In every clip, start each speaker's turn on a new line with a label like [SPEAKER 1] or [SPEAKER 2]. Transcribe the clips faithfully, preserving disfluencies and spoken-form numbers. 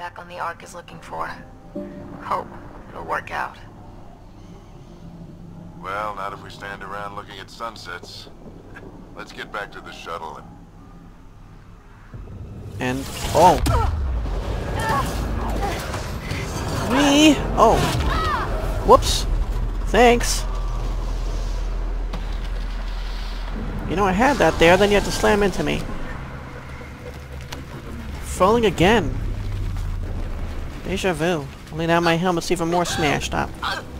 [SPEAKER 1] back on the Ark is looking for. Hope it'll work out.
[SPEAKER 2] Well, not if we stand around looking at sunsets. Let's get back to the shuttle and...
[SPEAKER 3] And... oh! Me! Oh! Whoops! Thanks! You know, I had that there, then you had to slam into me. Falling again. Deja vu. Only now my helmet's even more smashed up.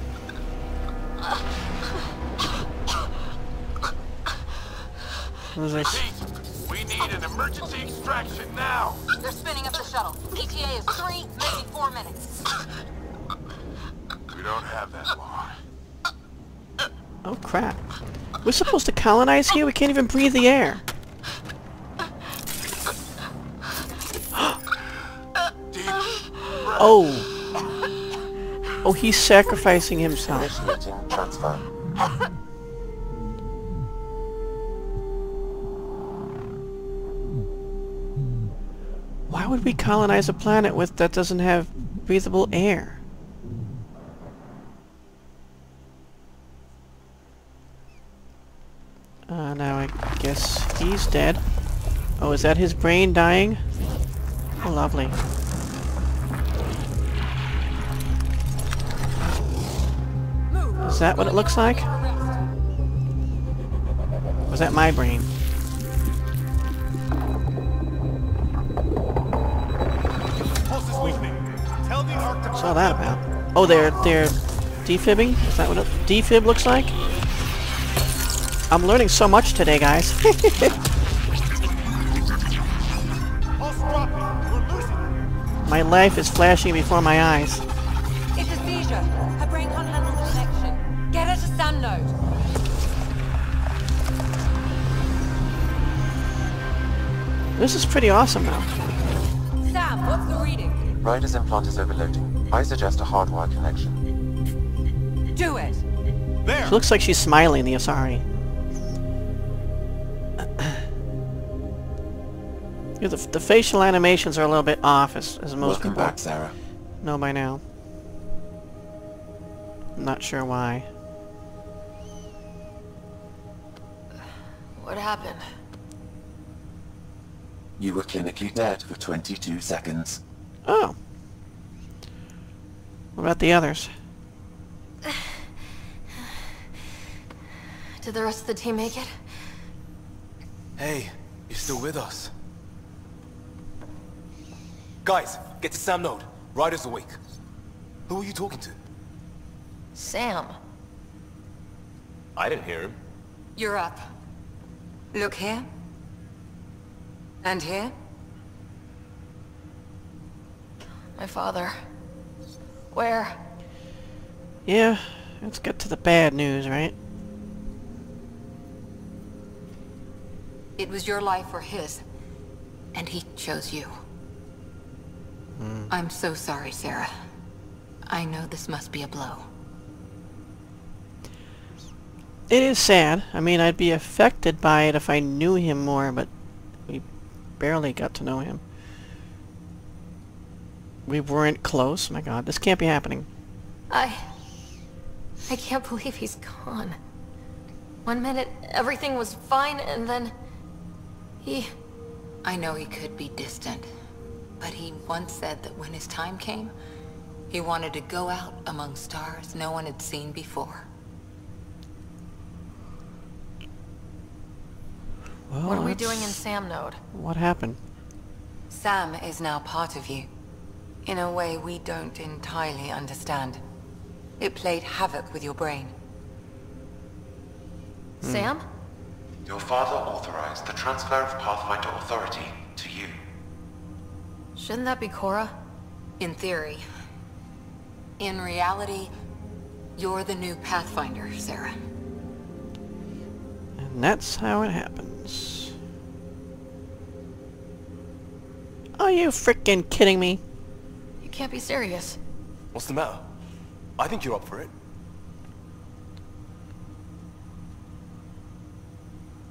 [SPEAKER 3] What is this?
[SPEAKER 2] We need an emergency extraction now!
[SPEAKER 1] They're spinning up the shuttle. E T A is three, maybe four minutes.
[SPEAKER 2] We don't have that long.
[SPEAKER 3] Oh crap. We're supposed to colonize here? We can't even breathe the air. Oh. Oh, he's sacrificing himself.
[SPEAKER 4] Initiating transfer.
[SPEAKER 3] Why would we colonize a planet with that doesn't have breathable air? Uh, now I guess he's dead. Oh, is that his brain dying? Oh, lovely. Is that what it looks like? Was that my brain? What's all that about? Oh, they're they're defibbing? Is that what it, defib looks like? I'm learning so much today, guys. My life is flashing before my eyes.
[SPEAKER 1] It's a seizure. Her brain can't handle the connection. Get her to S A M node.
[SPEAKER 3] This is pretty awesome now.
[SPEAKER 1] Sam, what's the reading?
[SPEAKER 4] Rider's implant is overloading. I suggest a hardwire connection.
[SPEAKER 1] Do it.
[SPEAKER 3] She looks like she's smiling, the Asari. Yeah, the, the facial animations are a little bit off, as, as most
[SPEAKER 4] Welcome
[SPEAKER 3] people
[SPEAKER 4] back, Sarah.
[SPEAKER 3] know by now. I'm not sure why.
[SPEAKER 1] What happened?
[SPEAKER 4] You were clinically dead for twenty-two seconds.
[SPEAKER 3] Oh. What about the others?
[SPEAKER 1] Did the rest of the team make it?
[SPEAKER 5] Hey, you're still with us. Guys, get to S A M node. Ryder's awake. Who are you talking to?
[SPEAKER 1] Sam.
[SPEAKER 5] I didn't hear him.
[SPEAKER 1] You're up. Look here. And here. My father. Where?
[SPEAKER 3] Yeah, let's get to the bad news, right?
[SPEAKER 1] It was your life or his. And he chose you.
[SPEAKER 3] Mm.
[SPEAKER 1] I'm so sorry, Sarah. I know this must be a blow.
[SPEAKER 3] It is sad. I mean, I'd be affected by it if I knew him more, but we barely got to know him. We weren't close. My God, this can't be happening.
[SPEAKER 1] I... I can't believe he's gone. One minute, everything was fine, and then... He... I know he could be distant, but he once said that when his time came, he wanted to go out among stars no one had seen before.
[SPEAKER 3] Well,
[SPEAKER 1] What are we
[SPEAKER 3] that's-
[SPEAKER 1] doing in S A M node?
[SPEAKER 3] What happened?
[SPEAKER 1] Sam is now part of you, in a way we don't entirely understand. It played havoc with your brain.
[SPEAKER 3] Hmm.
[SPEAKER 1] Sam?
[SPEAKER 4] Your father authorized the transfer of Pathfinder authority to you.
[SPEAKER 1] Shouldn't that be Cora? In theory. In reality, you're the new Pathfinder, Sarah.
[SPEAKER 3] And that's how it happens. Are you freaking kidding me?
[SPEAKER 1] You can't be serious.
[SPEAKER 5] What's the matter? I think you're up for it.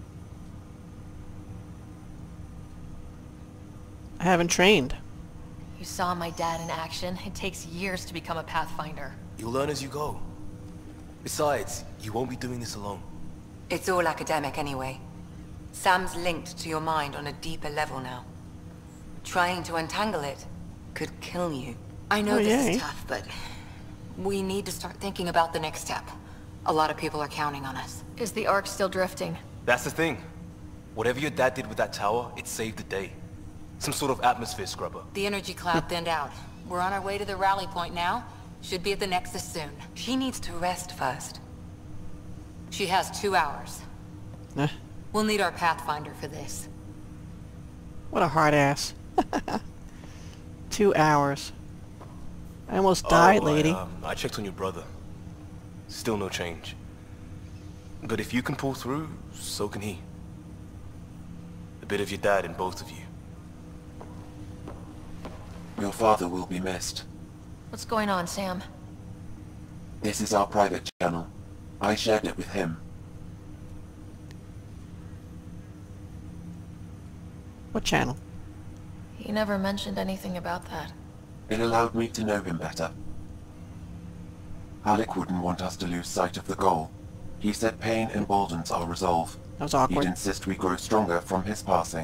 [SPEAKER 3] I haven't trained.
[SPEAKER 1] You saw my dad in action. It takes years to become a Pathfinder.
[SPEAKER 5] You'll learn as you go. Besides, you won't be doing this alone.
[SPEAKER 6] It's all academic anyway. Sam's linked to your mind on a deeper level now. Trying to untangle it could kill you. I know
[SPEAKER 3] Oh,
[SPEAKER 6] this
[SPEAKER 3] yay.
[SPEAKER 6] is tough, but we need to start thinking about the next step. A lot of people are counting on us.
[SPEAKER 1] Is the Ark still drifting?
[SPEAKER 5] That's the thing. Whatever your dad did with that tower, it saved the day. Some sort of atmosphere scrubber.
[SPEAKER 6] The energy cloud thinned out. We're on our way to the rally point now. Should be at the Nexus soon. She needs to rest first. She has two hours.
[SPEAKER 3] Eh,
[SPEAKER 6] We'll need our Pathfinder for this.
[SPEAKER 3] what a hard ass. Two hours. I almost died,
[SPEAKER 5] Oh, I,
[SPEAKER 3] lady.
[SPEAKER 5] um, I checked on your brother. Still no change. But if you can pull through, so can he. A bit of your dad in both of you.
[SPEAKER 4] Your father will be missed.
[SPEAKER 1] What's going on, Sam?
[SPEAKER 4] This is our private channel. I shared it with him.
[SPEAKER 3] What channel?
[SPEAKER 1] He never mentioned anything about that.
[SPEAKER 4] It allowed me to know him better. Alec wouldn't want us to lose sight of the goal. He said pain emboldens our resolve.
[SPEAKER 3] That was
[SPEAKER 4] He'd
[SPEAKER 3] awkward.
[SPEAKER 4] insist we grow stronger from his passing.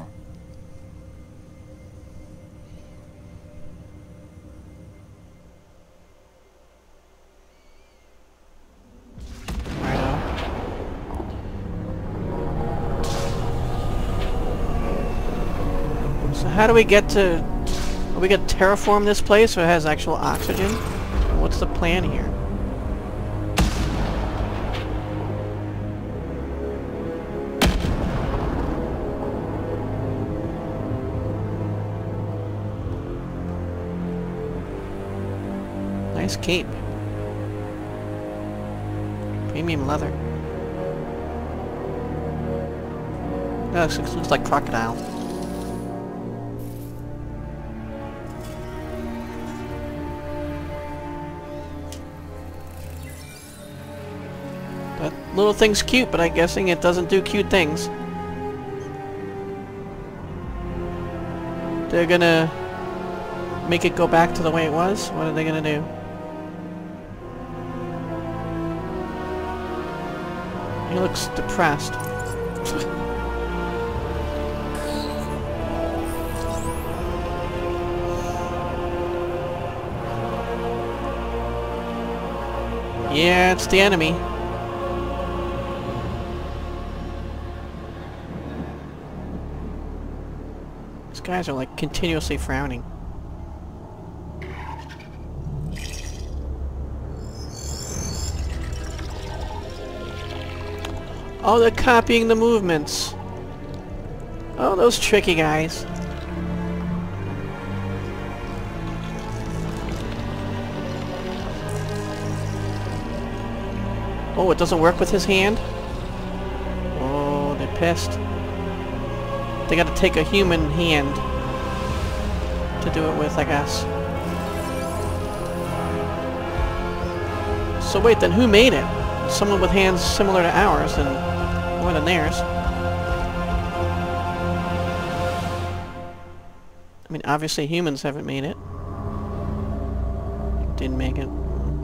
[SPEAKER 3] So how do we get to... Are we gonna terraform this place so it has actual oxygen? What's the plan here? Nice cape. Premium leather. That looks, looks like crocodile. That little thing's cute, but I'm guessing it doesn't do cute things. They're gonna make it go back to the way it was? What are they gonna do? He looks depressed. Yeah, it's the enemy. These guys are like continuously frowning. Oh, they're copying the movements. Oh, those tricky guys. Oh, it doesn't work with his hand? Oh, they're pissed. They gotta take a human hand to do it with, I guess. So wait, then who made it? Someone with hands similar to ours and more than theirs. I mean, obviously humans haven't made it. Didn't make it.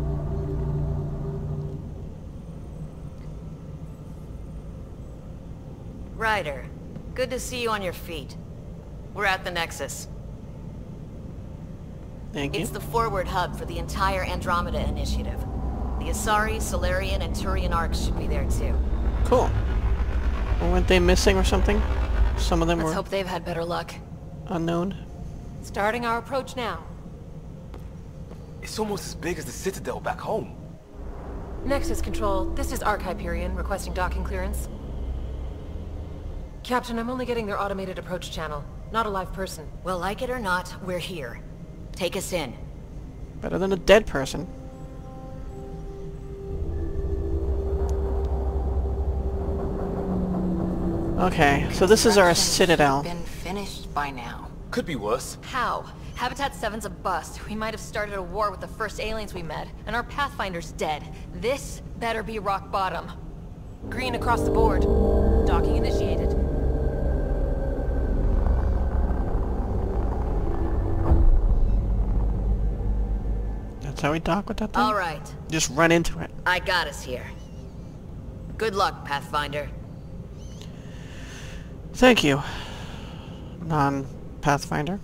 [SPEAKER 7] Ryder, good to see you on your feet. We're at the Nexus.
[SPEAKER 3] Thank you.
[SPEAKER 7] It's the forward hub for the entire Andromeda initiative. The Asari, Solarian, and Turian arcs should be there too.
[SPEAKER 3] Cool. Well, weren't they missing or something? Some of them
[SPEAKER 1] Let's
[SPEAKER 3] were
[SPEAKER 1] hope they've had better luck.
[SPEAKER 3] unknown.
[SPEAKER 1] Starting our approach now.
[SPEAKER 5] It's almost as big as the Citadel back home.
[SPEAKER 8] Nexus Control, this is Arc Hyperion requesting docking clearance. Captain, I'm only getting their automated approach channel, not a live person.
[SPEAKER 7] Well, like it or not, we're here. Take us in.
[SPEAKER 3] Better than a dead person. Okay, so this is our
[SPEAKER 6] Construction
[SPEAKER 3] citadel.
[SPEAKER 6] should have been finished by now.
[SPEAKER 5] Could be worse.
[SPEAKER 1] How? Habitat seven's a bust. We might have started a war with the first aliens we met, and our Pathfinder's dead. This better be rock bottom.
[SPEAKER 8] Green across the board. Docking initiated.
[SPEAKER 3] how we dock with that thing?
[SPEAKER 7] All right.
[SPEAKER 3] Just run into it.
[SPEAKER 7] I got us here. Good luck, Pathfinder.
[SPEAKER 3] Thank you, non-Pathfinder.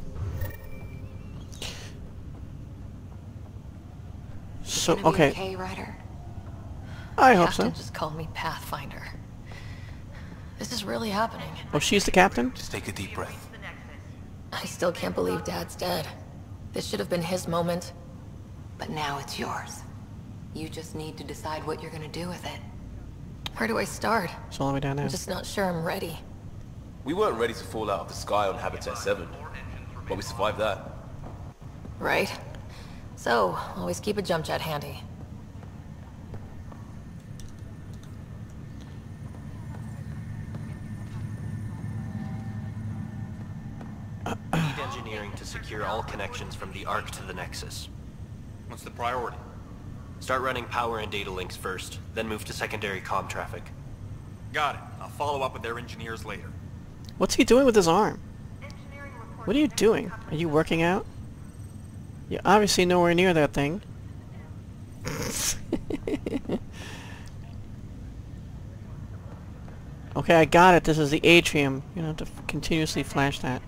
[SPEAKER 3] So,
[SPEAKER 1] Gonna be
[SPEAKER 3] okay.
[SPEAKER 1] okay, Ryder?
[SPEAKER 3] I
[SPEAKER 1] You
[SPEAKER 3] hope
[SPEAKER 1] have
[SPEAKER 3] so.
[SPEAKER 1] to just call me Pathfinder. This is really happening.
[SPEAKER 3] Oh, she's the captain?
[SPEAKER 5] Just take a deep breath.
[SPEAKER 1] I still can't believe Dad's dead. This should have been his moment.
[SPEAKER 6] But now it's yours. You just need to decide what you're gonna do with it.
[SPEAKER 1] Where do I start?
[SPEAKER 3] It's all the way down there.
[SPEAKER 1] I'm just not sure I'm ready.
[SPEAKER 5] We weren't ready to fall out of the sky on Habitat seven, but we survived that.
[SPEAKER 1] Right? So, always keep a jump jet handy.
[SPEAKER 9] Need engineering to secure all connections from the Ark to the Nexus.
[SPEAKER 10] What's the priority?
[SPEAKER 9] Start running power and data links first, then move to secondary comm traffic.
[SPEAKER 10] Got it. I'll follow up with their engineers later.
[SPEAKER 3] What's he doing with his arm? What are you doing? Are you working out? You're obviously nowhere near that thing. Okay, I got it. This is the atrium. You don't have to f continuously flash that.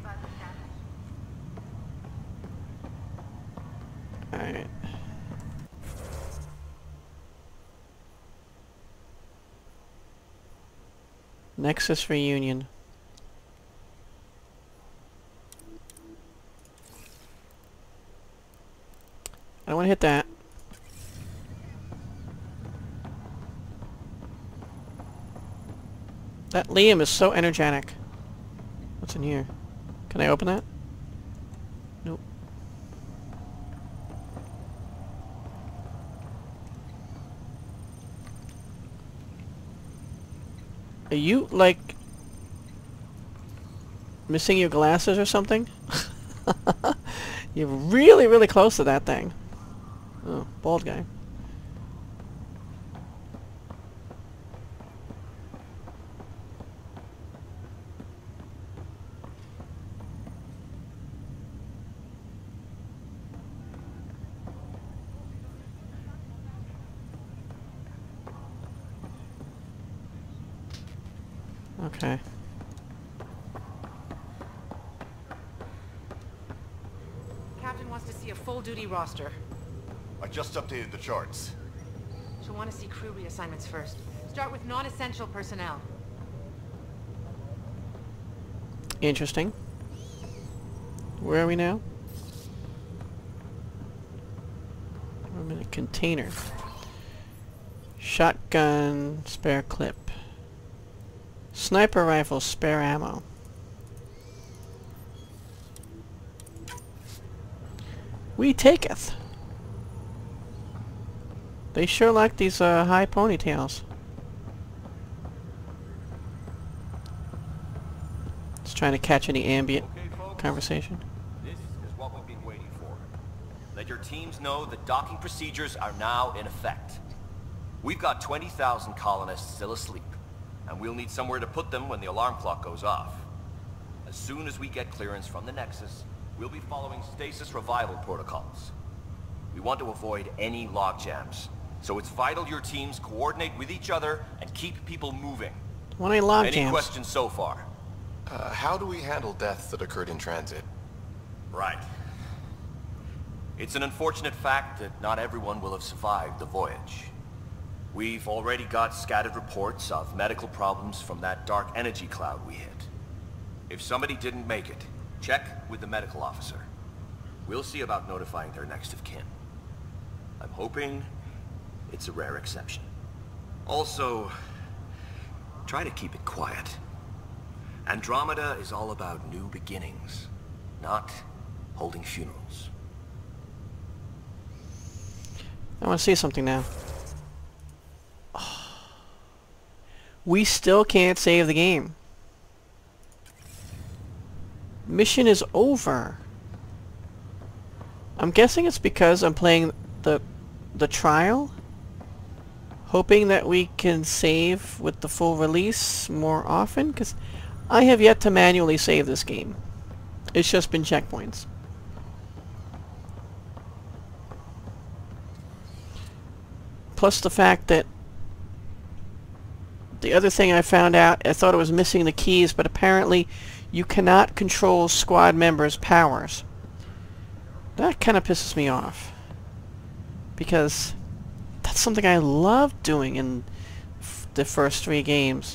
[SPEAKER 3] Alright. Nexus reunion. I don't want to hit that. That Liam is so energetic. What's in here? Can I open that? Nope. Are you, like, missing your glasses or something? You're really, really close to that thing. Oh, bald guy. Okay.
[SPEAKER 8] Captain wants to see a full-duty roster.
[SPEAKER 2] I just updated the charts.
[SPEAKER 8] She'll want to see crew reassignments first. Start with non-essential personnel.
[SPEAKER 3] Interesting. Where are we now? I'm in a container. Shotgun, spare clip. Sniper rifle, spare ammo. We taketh. They sure like these uh, high ponytails. Just trying to catch any ambient
[SPEAKER 5] Okay, folks.
[SPEAKER 3] conversation.
[SPEAKER 5] This is what we've been waiting for. Let your teams know that docking procedures are now in effect. We've got twenty thousand colonists still asleep, and we'll need somewhere to put them when the alarm clock goes off. As soon as we get clearance from the Nexus, we'll be following stasis revival protocols. We want to avoid any logjams, so it's vital your teams coordinate with each other and keep people moving.
[SPEAKER 3] Want any log
[SPEAKER 5] Any
[SPEAKER 3] jams?
[SPEAKER 5] questions so far?
[SPEAKER 2] Uh, how do we handle deaths that occurred in transit?
[SPEAKER 5] Right. It's an unfortunate fact that not everyone will have survived the voyage. We've already got scattered reports of medical problems from that dark energy cloud we hit. If somebody didn't make it, check with the medical officer. We'll see about notifying their next of kin. I'm hoping it's a rare exception. Also, try to keep it quiet. Andromeda is all about new beginnings, not holding funerals.
[SPEAKER 3] I want to see something now. We still can't save the game. Mission is over. I'm guessing it's because I'm playing the the trial, hoping that we can save with the full release more often, because I have yet to manually save this game. It's just been checkpoints. plus the fact that the other thing I found out, I thought it was missing the keys, but apparently you cannot control squad members' powers. That kind of pisses me off, because that's something I loved doing in f the first three games.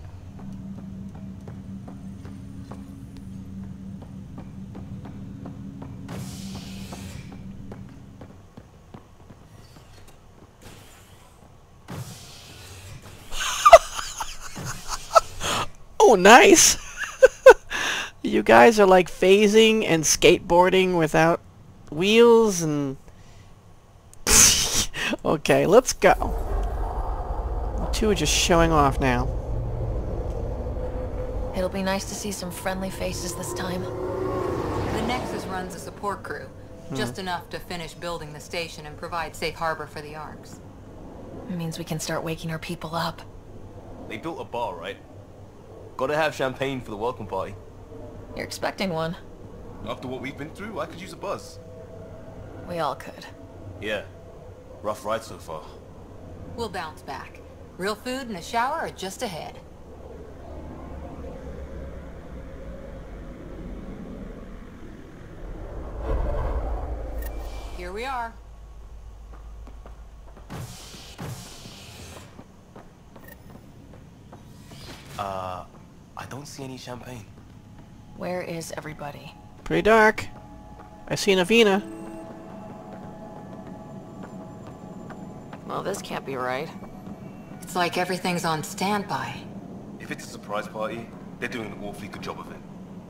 [SPEAKER 3] Oh, nice! You guys are like phasing and skateboarding without wheels and... Okay, let's go. The two are just showing off now.
[SPEAKER 1] It'll be nice to see some friendly faces this time.
[SPEAKER 6] The Nexus runs a support crew.
[SPEAKER 3] Hmm.
[SPEAKER 6] Just enough to finish building the station and provide safe harbor for the Arks.
[SPEAKER 1] It means we can start waking our people up.
[SPEAKER 5] They built a bar, right? Gotta have champagne for the welcome party.
[SPEAKER 1] You're expecting one.
[SPEAKER 5] After what we've been through, I could use a buzz.
[SPEAKER 1] We all could.
[SPEAKER 5] Yeah. Rough ride so far.
[SPEAKER 6] We'll bounce back. Real food and a shower are just ahead. Here we are.
[SPEAKER 5] Uh, I don't see any champagne.
[SPEAKER 1] Where is everybody?
[SPEAKER 3] Pretty dark. I see Navina.
[SPEAKER 1] Well, this can't be right.
[SPEAKER 6] It's like everything's on standby.
[SPEAKER 5] If it's a surprise party, they're doing an awfully good job of it.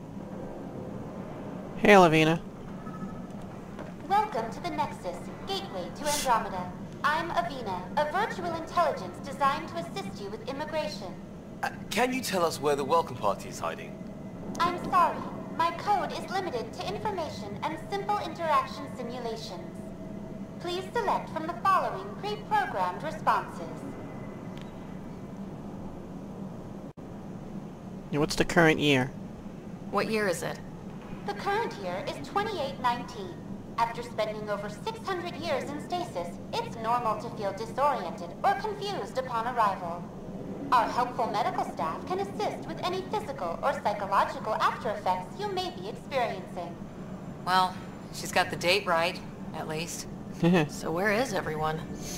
[SPEAKER 3] Hey, Lavina.
[SPEAKER 11] Welcome to the Nexus, gateway to Andromeda. I'm Avina, a virtual intelligence designed to assist you with immigration.
[SPEAKER 5] Uh, can you tell us where the welcome party is hiding?
[SPEAKER 11] I'm sorry. My code is limited to information and simple interaction simulations. Please select from the following pre-programmed responses.
[SPEAKER 3] Yeah, what's the current year?
[SPEAKER 1] What year is it?
[SPEAKER 11] The current year is twenty-eight nineteen. After spending over six hundred years in stasis, it's normal to feel disoriented or confused upon arrival. Our helpful medical staff can assist with any physical or psychological after effects you may be experiencing.
[SPEAKER 6] Well, she's got the date right, at least.
[SPEAKER 1] So where is everyone?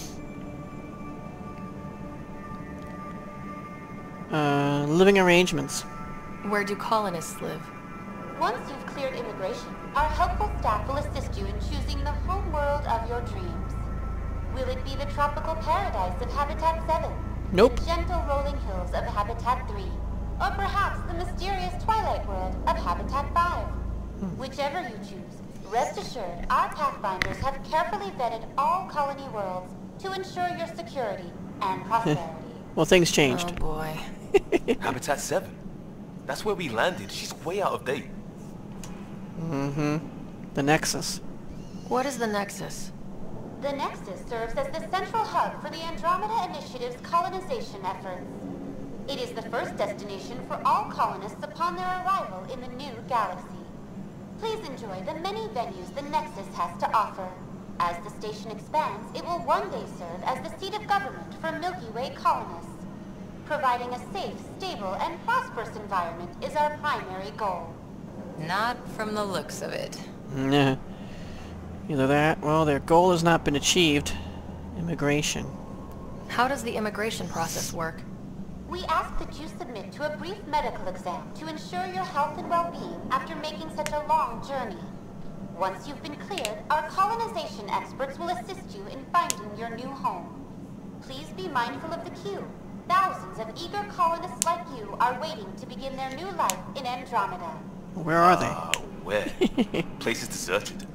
[SPEAKER 3] Uh, living arrangements.
[SPEAKER 1] Where do colonists live?
[SPEAKER 11] Once you've cleared immigration, our helpful staff will assist you in choosing the home world of your dreams. Will it be the tropical paradise of Habitat seven?
[SPEAKER 3] Nope.
[SPEAKER 11] The gentle rolling hills of Habitat three? Or perhaps the mysterious twilight world of Habitat five?
[SPEAKER 3] Hmm.
[SPEAKER 11] Whichever you choose, rest assured our Pathfinders have carefully vetted all colony worlds to ensure your security and prosperity.
[SPEAKER 3] Well, things changed.
[SPEAKER 1] Oh boy.
[SPEAKER 5] Habitat seven. That's where we landed. She's way out of date.
[SPEAKER 3] Mm-hmm. The Nexus.
[SPEAKER 1] What is the Nexus?
[SPEAKER 11] The Nexus serves as the central hub for the Andromeda Initiative's colonization efforts. It is the first destination for all colonists upon their arrival in the new galaxy. Please enjoy the many venues the Nexus has to offer. As the station expands, it will one day serve as the seat of government for Milky Way colonists. Providing a safe, stable, and prosperous environment is our primary goal.
[SPEAKER 6] Not from the looks of it.
[SPEAKER 3] Nah. Either that, well, their goal has not been achieved. Immigration.
[SPEAKER 1] How does the immigration process work?
[SPEAKER 11] We ask that you submit to a brief medical exam to ensure your health and well-being after making such a long journey. Once you've been cleared, our colonization experts will assist you in finding your new home. Please be mindful of the queue. Thousands of eager colonists like you are waiting to begin their new life in Andromeda.
[SPEAKER 3] Where are they?
[SPEAKER 5] Uh, where? Place is deserted.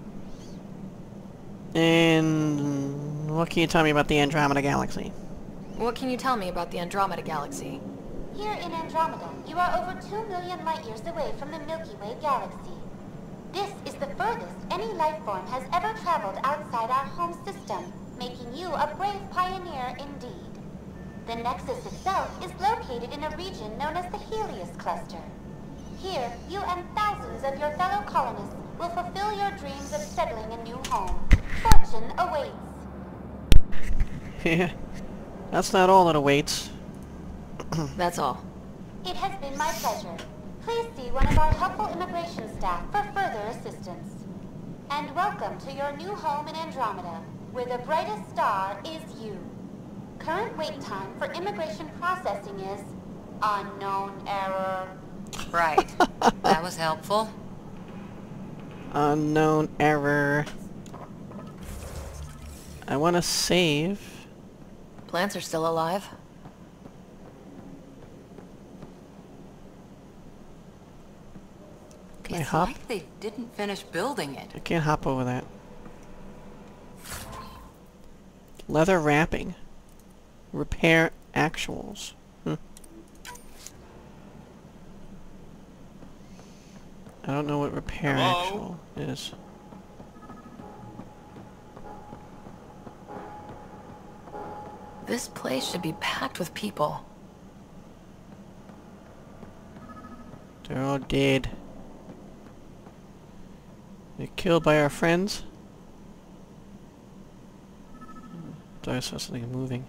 [SPEAKER 3] And what can you tell me about the Andromeda Galaxy?
[SPEAKER 1] What can you tell me about the Andromeda Galaxy?
[SPEAKER 11] Here in Andromeda, you are over two million light years away from the Milky Way galaxy. This is the furthest any life form has ever traveled outside our home system, making you a brave pioneer indeed. The Nexus itself is located in a region known as the Helios Cluster. Here, you and thousands of your fellow colonists will fulfill your dreams of settling a new home. Fortune awaits.
[SPEAKER 3] Yeah. That's not all that awaits.
[SPEAKER 7] That's all.
[SPEAKER 11] It has been my pleasure. Please see one of our helpful immigration staff for further assistance. And welcome to your new home in Andromeda, where the brightest star is you. Current wait time for immigration processing is unknown error.
[SPEAKER 6] Right. That was helpful.
[SPEAKER 3] Unknown error. I want to save.
[SPEAKER 7] Plants are still alive.
[SPEAKER 3] Can I
[SPEAKER 6] It's
[SPEAKER 3] hop?
[SPEAKER 6] like they didn't finish building it.
[SPEAKER 3] I can't hop over that. Leather wrapping. Repair actuals. Hmm. I don't know what repair
[SPEAKER 10] Hello?
[SPEAKER 3] actual is.
[SPEAKER 7] This place should be packed with people.
[SPEAKER 3] They're all dead. They're killed by our friends. Thought I saw something moving.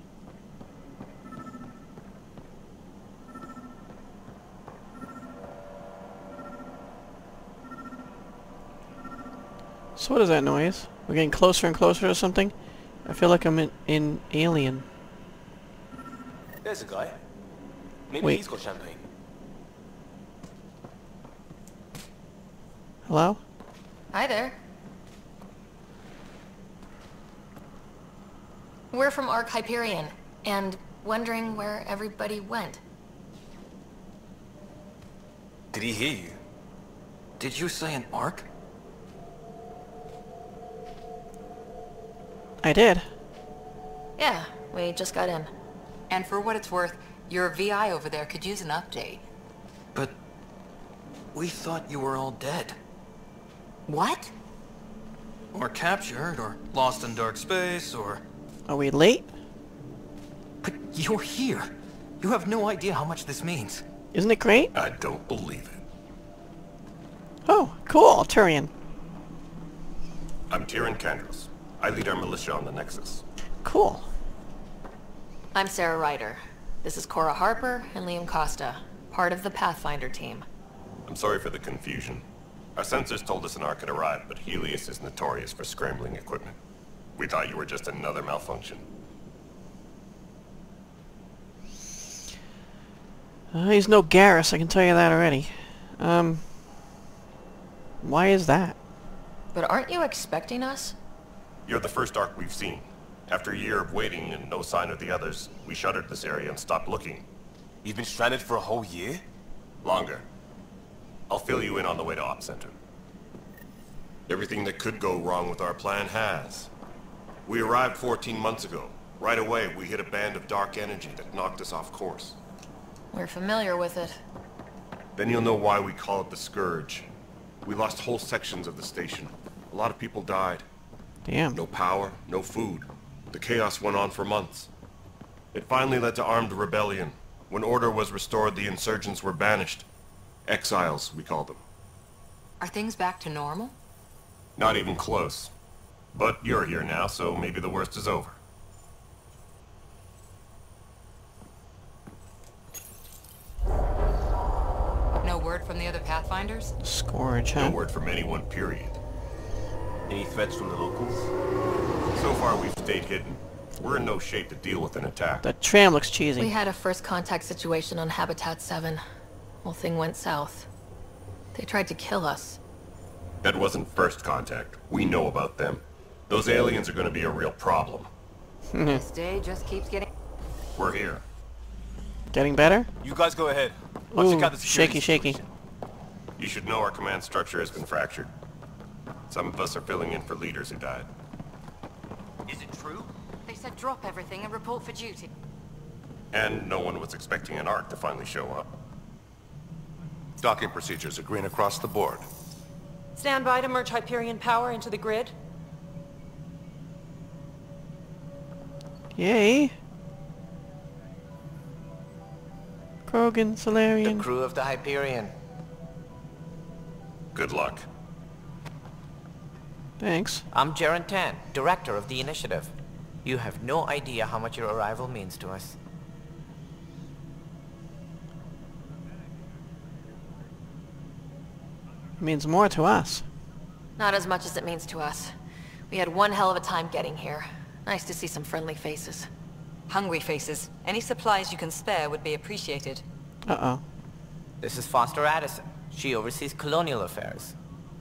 [SPEAKER 3] So what is that noise? We're getting closer and closer to something? I feel like I'm in, in Alien.
[SPEAKER 9] There's a guy. Maybe
[SPEAKER 3] Wait.
[SPEAKER 9] he's got champagne.
[SPEAKER 3] Hello?
[SPEAKER 1] Hi there. We're from Ark Hyperion, and wondering where everybody went.
[SPEAKER 9] Did he hear you? Did you say an arc?
[SPEAKER 3] I did.
[SPEAKER 1] Yeah, we just got in.
[SPEAKER 6] And for what it's worth, your V I over there could use an update.
[SPEAKER 9] But we thought you were all dead.
[SPEAKER 6] What?
[SPEAKER 9] Or captured, or lost in dark space, or...
[SPEAKER 3] Are we late?
[SPEAKER 9] But you're here. You have no idea how much this means.
[SPEAKER 3] Isn't it great?
[SPEAKER 2] I don't believe it.
[SPEAKER 3] Oh, cool, Turian.
[SPEAKER 2] I'm Tyrion Kandros. I lead our militia on the Nexus.
[SPEAKER 3] Cool.
[SPEAKER 1] I'm Sarah Ryder. This is Cora Harper and Liam Costa, part of the Pathfinder team.
[SPEAKER 2] I'm sorry for the confusion. Our sensors told us an Ark had arrived, but Helios is notorious for scrambling equipment. We thought you were just another malfunction.
[SPEAKER 3] Uh, he's no Garrus, I can tell you that already. Um... Why is that?
[SPEAKER 1] But aren't you expecting us?
[SPEAKER 2] You're the first Ark we've seen. After a year of waiting and no sign of the others, we shuttered this area and stopped looking.
[SPEAKER 9] You've been stranded for a whole year?
[SPEAKER 2] Longer. I'll fill you in on the way to Op Center. Everything that could go wrong with our plan has. We arrived fourteen months ago. Right away, we hit a band of dark energy that knocked us off course.
[SPEAKER 1] We're familiar with it.
[SPEAKER 2] Then you'll know why we call it the Scourge. We lost whole sections of the station. A lot of people died.
[SPEAKER 3] Damn.
[SPEAKER 2] No power, no food. The chaos went on for months. It finally led to armed rebellion. When order was restored, the insurgents were banished. Exiles, we call them.
[SPEAKER 6] Are things back to normal?
[SPEAKER 2] Not even close. But you're here now, so maybe the worst is over.
[SPEAKER 6] No word from the other Pathfinders?
[SPEAKER 3] Scourge, huh?
[SPEAKER 2] No word from anyone, period.
[SPEAKER 9] Any threats from the locals?
[SPEAKER 2] So far, we've stayed hidden. We're in no shape to deal with an attack.
[SPEAKER 3] That tram looks cheesy.
[SPEAKER 1] We had a first contact situation on Habitat seven. Whole thing went south. They tried to kill us.
[SPEAKER 2] That wasn't first contact. We know about them. Those aliens are going to be a real problem.
[SPEAKER 6] This day just keeps getting...
[SPEAKER 2] We're here.
[SPEAKER 3] Getting better?
[SPEAKER 9] You guys go ahead. I'll check
[SPEAKER 3] Ooh,
[SPEAKER 9] out the security
[SPEAKER 3] shaky, shaky.
[SPEAKER 9] situation.
[SPEAKER 2] You should know our command structure has been fractured. Some of us are filling in for leaders who died.
[SPEAKER 9] Is it true?
[SPEAKER 6] They said drop everything and report for duty.
[SPEAKER 2] And no one was expecting an Ark to finally show up. Docking procedures are green across the board.
[SPEAKER 8] Stand by to merge Hyperion power into the grid.
[SPEAKER 3] Yay. Krogan, Solarian.
[SPEAKER 12] The crew of the Hyperion.
[SPEAKER 2] Good luck.
[SPEAKER 3] Thanks.
[SPEAKER 12] I'm Jaren Tan, director of the initiative. You have no idea how much your arrival means to us.
[SPEAKER 3] It means more to us.
[SPEAKER 1] Not as much as it means to us. We had one hell of a time getting here. Nice to see some friendly faces.
[SPEAKER 6] Hungry faces. Any supplies you can spare would be appreciated.
[SPEAKER 3] Uh-oh.
[SPEAKER 12] This is Foster Addison. She oversees colonial affairs.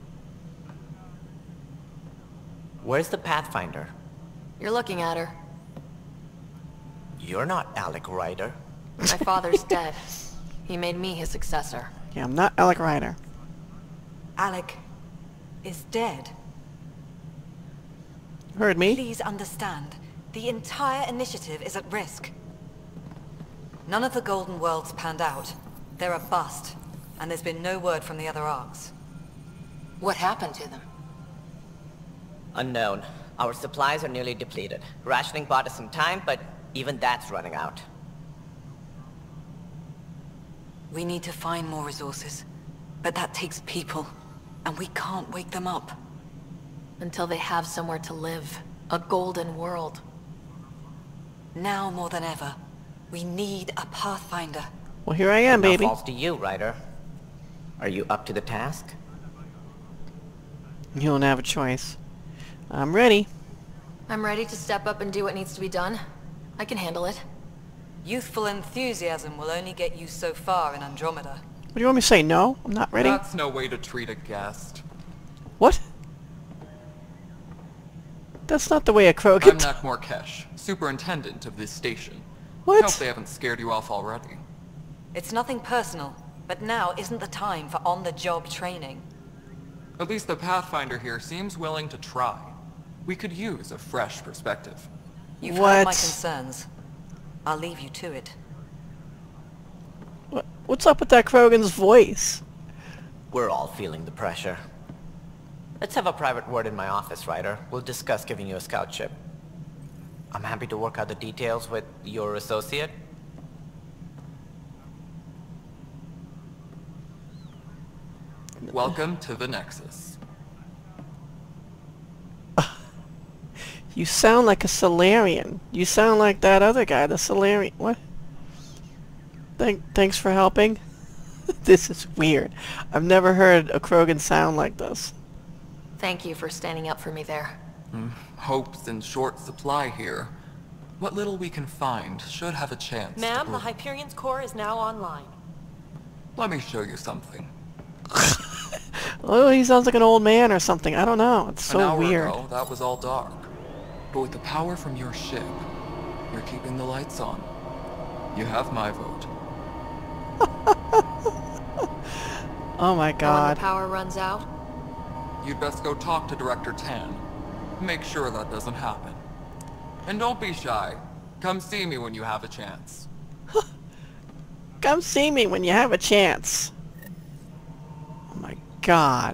[SPEAKER 12] Where's the Pathfinder?
[SPEAKER 1] You're looking at her.
[SPEAKER 12] You're not Alec Ryder.
[SPEAKER 1] My father's dead. He made me his successor.
[SPEAKER 3] Yeah, I'm not Alec Ryder.
[SPEAKER 6] Alec is dead.
[SPEAKER 3] Heard me?
[SPEAKER 6] Please understand. The entire initiative is at risk. None of the Golden Worlds panned out. They're a bust. And there's been no word from the other arcs.
[SPEAKER 1] What happened to them?
[SPEAKER 12] Unknown. Our supplies are nearly depleted. Rationing bought us some time, but even that's running out.
[SPEAKER 6] We need to find more resources. But that takes people. And we can't wake them up.
[SPEAKER 1] Until they have somewhere to live. A golden world.
[SPEAKER 6] Now more than ever, we need a Pathfinder.
[SPEAKER 3] Well, here I am, baby.
[SPEAKER 12] Now falls to you, Ryder. Are you up to the task?
[SPEAKER 3] You don't have a choice. I'm ready.
[SPEAKER 1] I'm ready to step up and do what needs to be done. I can handle it.
[SPEAKER 6] Youthful enthusiasm will only get you so far in Andromeda.
[SPEAKER 3] What do you want me to say? No? I'm not ready?
[SPEAKER 13] That's no way to treat a guest.
[SPEAKER 3] What? That's not the way a Krogan...
[SPEAKER 13] I'm Nak Morkesh, superintendent of this station.
[SPEAKER 3] What?
[SPEAKER 13] Hope they haven't scared you off already.
[SPEAKER 6] It's nothing personal, but now isn't the time for on-the-job training.
[SPEAKER 13] At least the Pathfinder here seems willing to try. We could use a fresh perspective.
[SPEAKER 6] You've
[SPEAKER 3] What?
[SPEAKER 6] heard my concerns. I'll leave you to it.
[SPEAKER 3] What? What's up with that Krogan's voice?
[SPEAKER 12] We're all feeling the pressure. Let's have a private word in my office, Ryder. We'll discuss giving you a scout ship. I'm happy to work out the details with your associate.
[SPEAKER 13] Welcome to the Nexus.
[SPEAKER 3] You sound like a Solarian. You sound like that other guy, the Solarian. What? Thank, thanks for helping. This is weird. I've never heard a Krogan sound like this.
[SPEAKER 1] Thank you for standing up for me there.
[SPEAKER 13] Mm, hope's in short supply here. What little we can find should have a chance.
[SPEAKER 8] Ma'am,
[SPEAKER 13] to
[SPEAKER 8] the Hyperion's core is now online.
[SPEAKER 13] Let me show you something.
[SPEAKER 3] Oh, he sounds like an old man or something. I don't know. It's so
[SPEAKER 13] An hour
[SPEAKER 3] weird.
[SPEAKER 13] ago, that was all dark. But with the power from your ship, you're keeping the lights on. You have my vote.
[SPEAKER 3] Oh my
[SPEAKER 1] And when
[SPEAKER 3] god.
[SPEAKER 1] the power runs out?
[SPEAKER 13] You'd best go talk to Director Tan. Make sure that doesn't happen. And don't be shy. Come see me when you have a chance.
[SPEAKER 3] Come see me when you have a chance. Oh my god.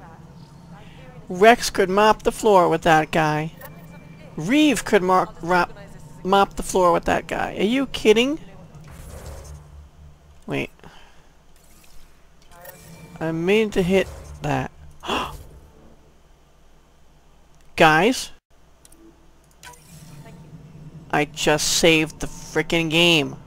[SPEAKER 3] Rex could mop the floor with that guy. Reeve could mop, mop, mop the floor with that guy. Are you kidding? Wait. I mean to hit that. Guys? I just saved the frickin' game.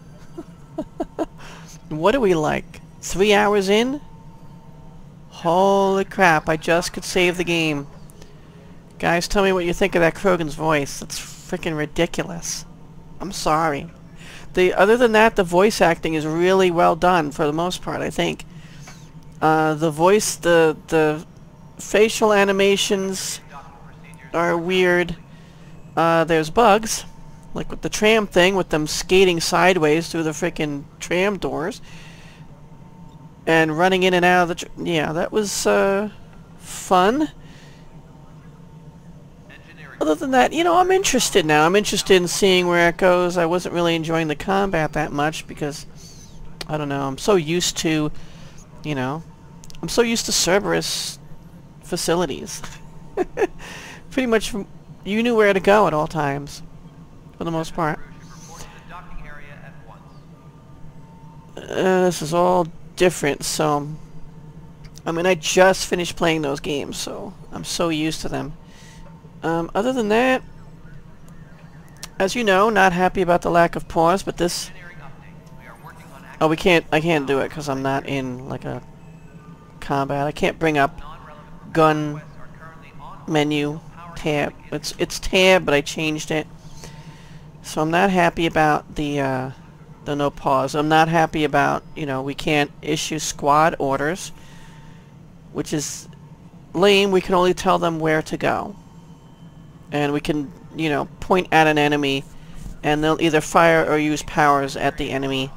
[SPEAKER 3] What are we like? Three hours in? Holy crap, I just could save the game. Guys, tell me what you think of that Krogan's voice. That's frickin' ridiculous. I'm sorry. The other than that, the voice acting is really well done for the most part, I think. Uh, the voice, the the facial animations are weird. Uh, there's bugs, like with the tram thing, with them skating sideways through the frickin' tram doors and running in and out of the tr yeah, that was uh, fun. Other than that, you know, I'm interested now. I'm interested in seeing where it goes. I wasn't really enjoying the combat that much because, I don't know, I'm so used to, you know, I'm so used to Cerberus facilities. Pretty much, you knew where to go at all times, for the most part. Uh, this is all different, so, I mean, I just finished playing those games, so I'm so used to them. Um, other than that, as you know, not happy about the lack of pause, but this... Oh, we can't, I can't do it because I'm not in, like, a combat. I can't bring up gun menu tab. It's, it's tab, but I changed it. So I'm not happy about the, uh, the no pause. I'm not happy about, you know, we can't issue squad orders, which is lame. We can only tell them where to go. And we can, you know, point at an enemy, and they'll either fire or use powers at the enemy.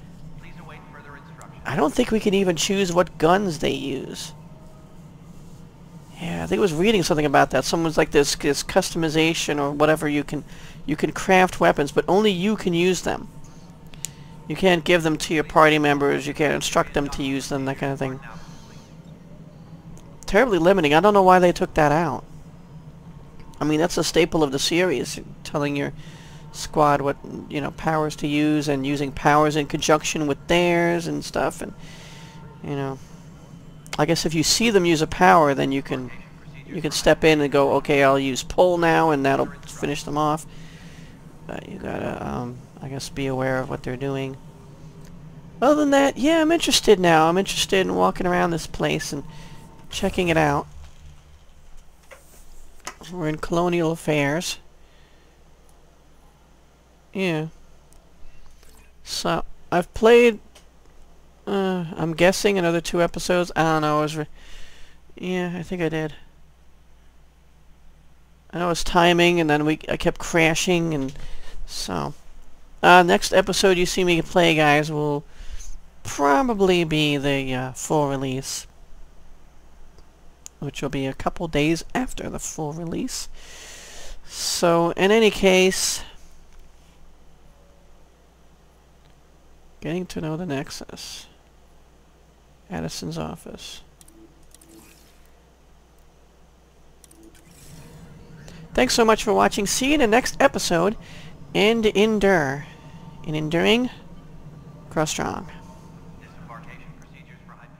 [SPEAKER 3] I don't think we can even choose what guns they use. Yeah, I think I was reading something about that. Someone's like this, this customization or whatever. You can, you can craft weapons, but only you can use them. You can't give them to your party members. You can't instruct them to use them. That kind of thing. Terribly limiting. I don't know why they took that out. I mean, that's a staple of the series, telling your squad what, you know, powers to use and using powers in conjunction with theirs and stuff. And, you know, I guess if you see them use a power, then you can you can step in and go, okay, I'll use pull now, and that'll finish them off. But you gotta, um, I guess, be aware of what they're doing. Other than that, yeah, I'm interested now. I'm interested in walking around this place and checking it out. We're in Colonial Affairs. Yeah. So, I've played, uh, I'm guessing another two episodes. I don't know. I was re yeah, I think I did. I know it was timing, and then we I kept crashing, and so. Uh, next episode you see me play, guys, will probably be the uh, full release, which will be a couple days after the full release. So, in any case, getting to know the Nexus. Addison's office. Thanks so much for watching. See you in the next episode. And endure. In enduring, grow strong. Disembarkation procedures for